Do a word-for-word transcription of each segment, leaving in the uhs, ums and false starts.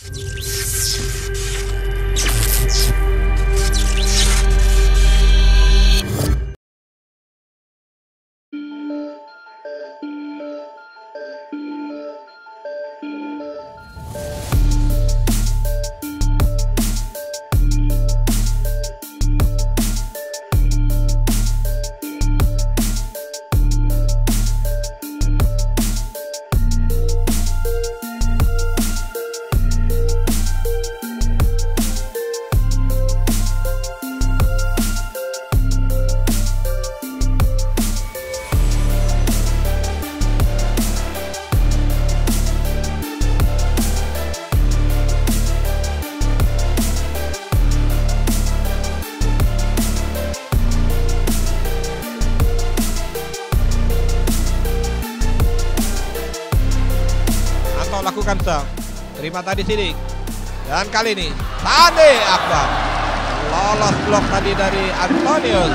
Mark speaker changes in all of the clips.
Speaker 1: Lakukan sel, terima tadi Sidik, dan kali ini Sandi Akbar lolos blok tadi dari Antonius.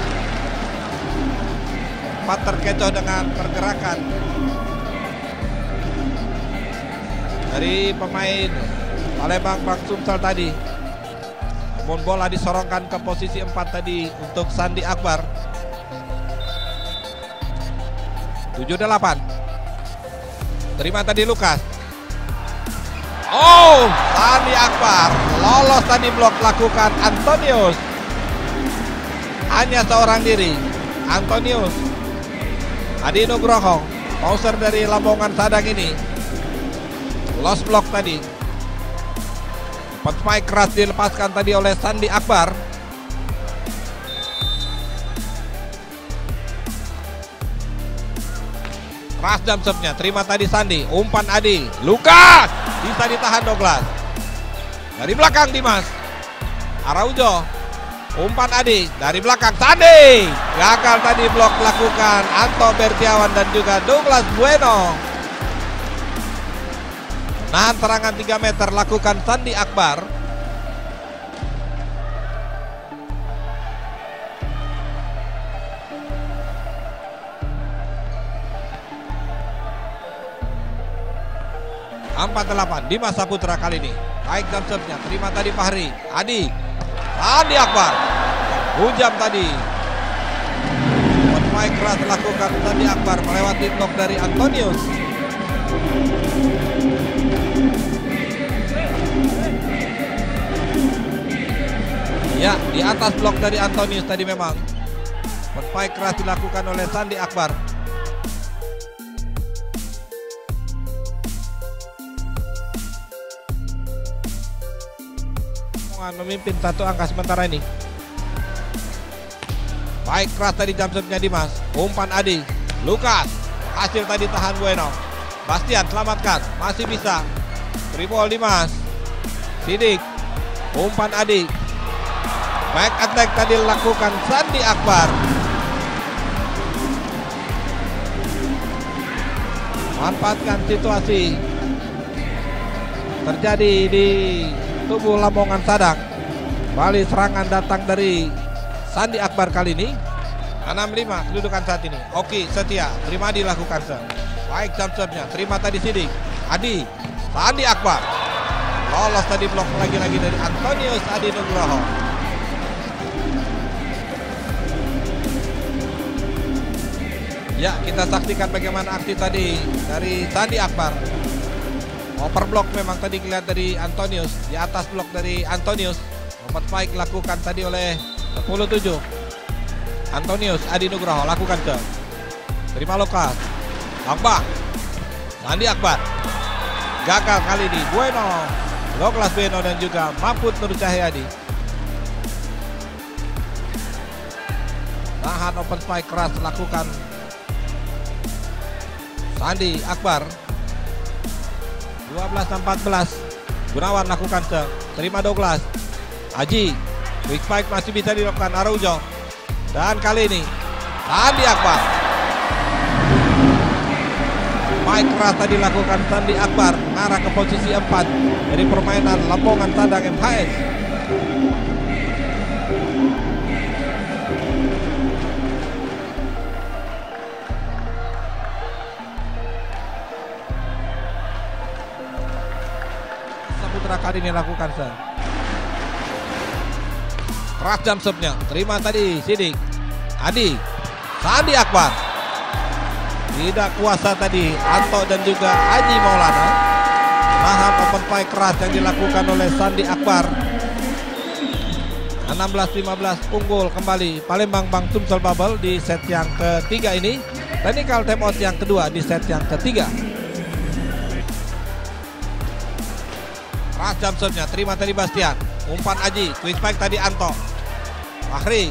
Speaker 1: Sempat terkecoh dengan pergerakan dari pemain Palembang Bang Sumsel tadi. Namun bola disorongkan ke posisi empat tadi untuk Sandi Akbar. tujuh delapan. Terima tadi Lukas. Oh, Sandi Akbar lolos tadi blok lakukan Antonius. Hanya seorang diri, Antonius Adi Nugroho, pauser dari Lamongan Sadang ini lost block tadi. Spike keras dilepaskan tadi oleh Sandi Akbar. Keras jump serve-nya, terima tadi Sandi, umpan Adi, Lukas bisa ditahan Douglas. Dari belakang Dimas Araujo, umpan Adi dari belakang Sandi, gagal tadi blok lakukan Anto Bertiawan dan juga Douglas Bueno. Nahan serangan tiga meter lakukan Sandi Akbar. empat delapan Dimas Saputra kali ini. Baik jump serve-nya, terima tadi Fahri. Adi, Sandi Akbar hujam tadi. One keras lakukan Sandi Akbar melewati blok dari Antonius. Ya, di atas blok dari Antonius tadi memang. One keras dilakukan oleh Sandi Akbar. Memimpin satu angka sementara ini. Baik keras tadi jump serve-nya Dimas, umpan Adi, Lukas hasil tadi tahan Bueno. Bastian selamatkan, masih bisa. Tribol Dimas, Sidik, umpan Adi. Back attack tadi lakukan Sandi Akbar. Manfaatkan situasi terjadi di tubuh Lamongan Sadang. Bali serangan datang dari Sandi Akbar kali ini. enam lima kedudukan saat ini. Oki Setia, terima dilakukan serve. Baik jump serve-nya, terima tadi Sidik. Adi, Sandi Akbar lolos tadi blok lagi-lagi dari Antonius Adi Nugroho. Ya, kita saksikan bagaimana aksi tadi dari Sandi Akbar. Over block memang tadi kelihatan dari Antonius. Di atas blok dari Antonius. Nomor spike lakukan tadi oleh sepuluh tujuh. Antonius Adi Nugroho lakukan ke. Terima Lukas. Bang Sandi Akbar. Gagal kali ini. Bueno, Douglas Bueno dan juga Mahfud Nur Cahyadi. Tahan open spike keras lakukan Sandi Akbar. dua belas empat belas. Gunawan lakukan ke. Terima Douglas. Aji. Quick spike masih bisa dilakukan Araujo. Dan kali ini Sandi Akbar. Mike keras tadi lakukan Sandi Akbar mengarah ke posisi empat dari permainan Lamongan Sadang M H S. Saputra kali ini lakukan serve. Keras jump serve-nya. Terima tadi Sidik. Adi. Sandi Akbar. Tidak kuasa tadi Anto dan juga Aji Maulana. Nahan open fight keras yang dilakukan oleh Sandi Akbar. enam belas lima belas unggul kembali Palembang Bang Sumsel Bubble di set yang ketiga ini. Technical time out yang kedua di set yang ketiga. Keras jump serve-nya. Terima tadi Bastian. Umpan Aji. Twist spike tadi Anto. Fahri.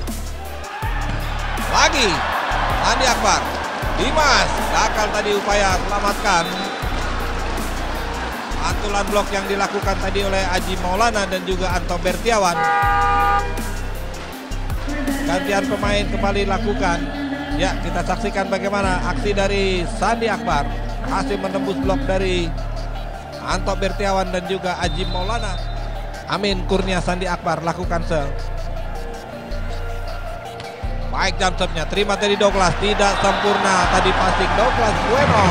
Speaker 1: Lagi Sandi Akbar. Dimas gagal tadi upaya selamatkan. Pantulan blok yang dilakukan tadi oleh Aji Maulana dan juga Anto Bertiawan. Gantian pemain kembali lakukan. Ya, kita saksikan bagaimana aksi dari Sandi Akbar. Hasil menembus blok dari Anto Bertiawan dan juga Aji Maulana. Amin Kurnia Sandi Akbar lakukan serve. Baik jump serve-nya, terima dari Douglas, tidak sempurna tadi passing Douglas Bueno.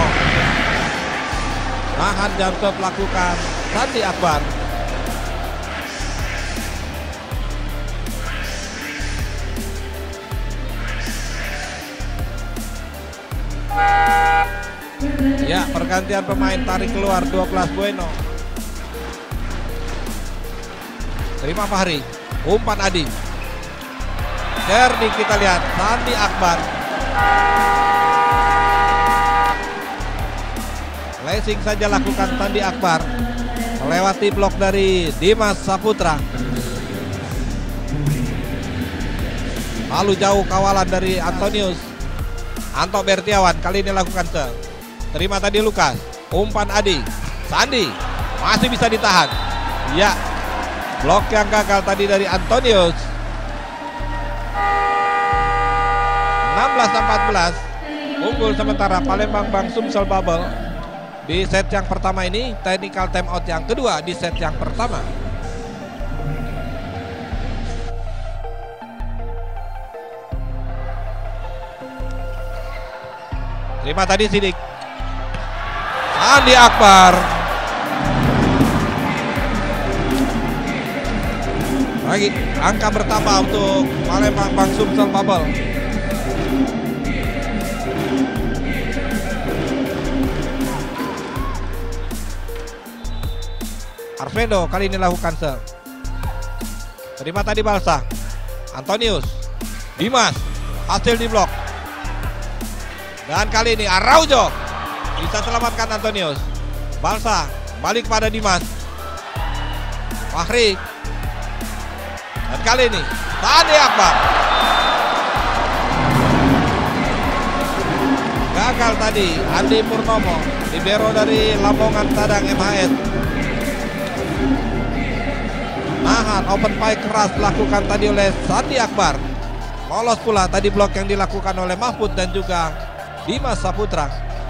Speaker 1: Nahan jump serve lakukan Sandi Akbar. Ya, pergantian pemain tarik keluar Douglas Bueno. Terima Fahri, umpan Adi. Serdi kita lihat Sandi Akbar. Lacing saja lakukan Sandi Akbar. Melewati blok dari Dimas Saputra. Lalu jauh kawalan dari Antonius. Anto Bertiawan kali ini lakukan serve. Terima tadi Lukas. Umpan Adi. Sandi masih bisa ditahan. Ya, blok yang gagal tadi dari Antonius. enam belas empat belas unggul sementara Palembang Bang Sumsel Bubble di set yang pertama ini. Technical time out yang kedua di set yang pertama. Terima tadi Sidik. Sandi Akbar. Lagi angka bertambah untuk Palembang Bang Sumsel Bubble. Arvendo kali ini lakukan serve. Terima tadi Balsa. Antonius. Dimas. Hasil di blok. Dan kali ini Araujo bisa selamatkan Antonius. Balsa balik pada Dimas. Fahri. Dan kali ini Sandi Akbar. Gagal tadi Andi Purnomo. Libero dari Lamongan Sadang M H S. Nahan open fight keras dilakukan tadi oleh Sandi Akbar. Lolos pula tadi blok yang dilakukan oleh Mahfud dan juga Dimas Saputra.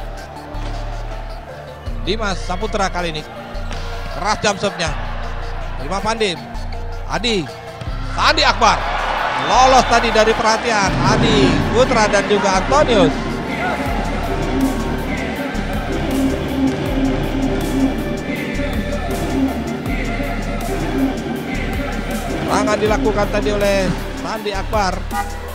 Speaker 1: Dimas Saputra kali ini keras jump serve-nya. Terima Pandim. Adi. Sandi Akbar. Lolos tadi dari perhatian Adi Putra dan juga Antonius. Serangan dilakukan tadi oleh Sandi Akbar.